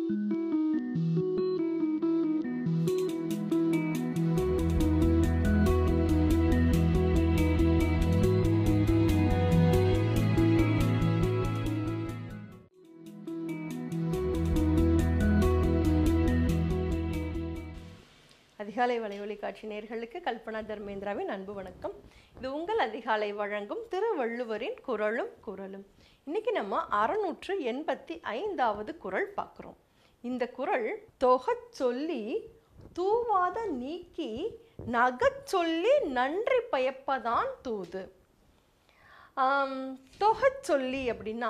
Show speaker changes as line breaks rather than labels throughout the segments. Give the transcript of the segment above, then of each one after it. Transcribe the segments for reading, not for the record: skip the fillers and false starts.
அதிகாலை வலையொலி காட்சி நேயர்களுக்கு கல்பனா தர்மேந்திராவின் அன்பு வணக்கம். இது உங்கள் அதிகாலை வழங்கும் திருவள்ளுவரின் குறளும் குறளும். இன்னைக்கு நம்ம 685வது குறள் பார்க்குறோம். இந்த குறள் தொகச் சொல்லி தூவாத நீக்கி நகச் சொல்லி நன்றி பயப்பதான் தூது. தொகச் சொல்லி அப்படின்னா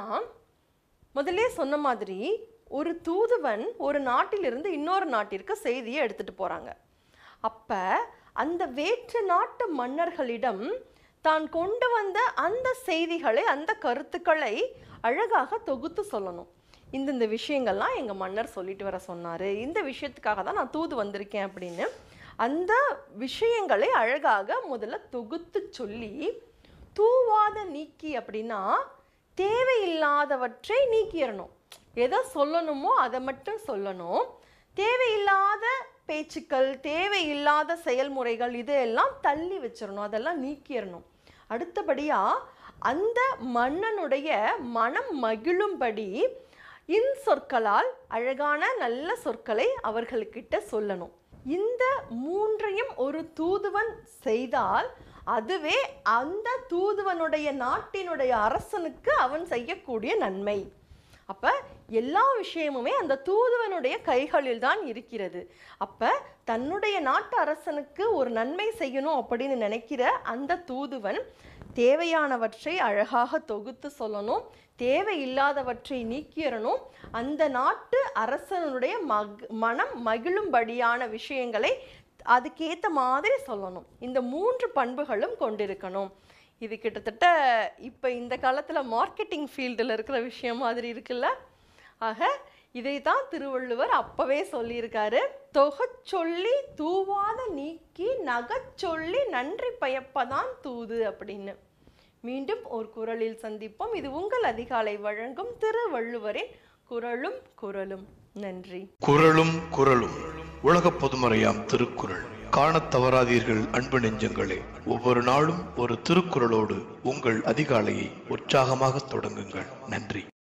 முதலே சொன்ன மாதிரி ஒரு தூதுவன் ஒரு நாட்டிலிருந்து இன்னொரு நாட்டிற்கு செய்தியை எடுத்துட்டு போறாங்க. அப்ப அந்த வேற்று நாட்டு மன்னர்களிடம் தான் கொண்டு வந்த அந்த செய்திகளை, அந்த கருத்துக்களை அழகாக தொகுத்து சொல்லணும். இந்த விஷயங்கள்லாம் எங்க மன்னர் சொல்லிட்டு வர சொன்னாரு, இந்த விஷயத்துக்காக தான் நான் தூது வந்திருக்கேன் அப்படின்னு அந்த விஷயங்களை அழகாக முதல்ல தொகுத்து சொல்லி, தூவாத நீக்கி அப்படின்னா தேவையில்லாதவற்றை நீக்கிடணும். எதை சொல்லணுமோ அதை மட்டும் சொல்லணும். தேவையில்லாத பேச்சுக்கள், தேவையில்லாத செயல்முறைகள் இதெல்லாம் தள்ளி வச்சிடணும், அதெல்லாம் நீக்கிடணும். அடுத்தபடியா அந்த மன்னனுடைய மனம் மகிழும்படி சொற்களால் அழகான நல்ல சொற்களை அவர்களுக்கிட்ட சொல்லணும். இந்த மூன்றையும் ஒரு தூதுவன் செய்தால் அதுவே அந்த தூதுவனுடைய நாட்டினுடைய அரசனுக்கு அவன் செய்யக்கூடிய நன்மை. அப்ப எல்லா விஷயமுமே அந்த தூதுவனுடைய கைகளில் தான் இருக்கிறது. அப்ப தன்னுடைய நாட்டு அரசனுக்கு ஒரு நன்மை செய்யணும் அப்படின்னு நினைக்கிற அந்த தூதுவன் தேவையானவற்றை அழகாக தொகுத்து சொல்லணும், தேவையில்லாதவற்றை நீக்கிடணும். அந்த நாட்டு அரசனுடைய மனம் மகிழும்படியான விஷயங்களை அதுக்கேற்ற மாதிரி சொல்லணும். இந்த 3 பண்புகளும் கொண்டிருக்கணும். இது கிட்டத்தட்ட இப்போ இந்த காலத்தில் மார்க்கெட்டிங் ஃபீல்டில் இருக்கிற விஷயம் மாதிரி இருக்குல்ல. ஆக இதை தான் திருவள்ளுவர் அப்பவே சொல்லியிருக்காரு, தொகச் சொல்லி தூவாத நீக்கி நகச் சொல்லி நன்றி பயப்பதான் தூது அப்படின்னு. மீண்டும் ஒரு குறளில் சந்திப்போம். இது உங்கள் அதிகாலை வழங்கும் திருவள்ளுவரின் குறளும் குறளும். நன்றி.
குறளும் குறளும் உலக பொதுமறையாம் திருக்குறள். காணத் தவறாதீர்கள் அன்பு நெஞ்சங்களே. ஒவ்வொரு நாளும் ஒரு திருக்குறளோடு உங்கள் அதிகாலையை உற்சாகமாக தொடங்குங்கள். நன்றி.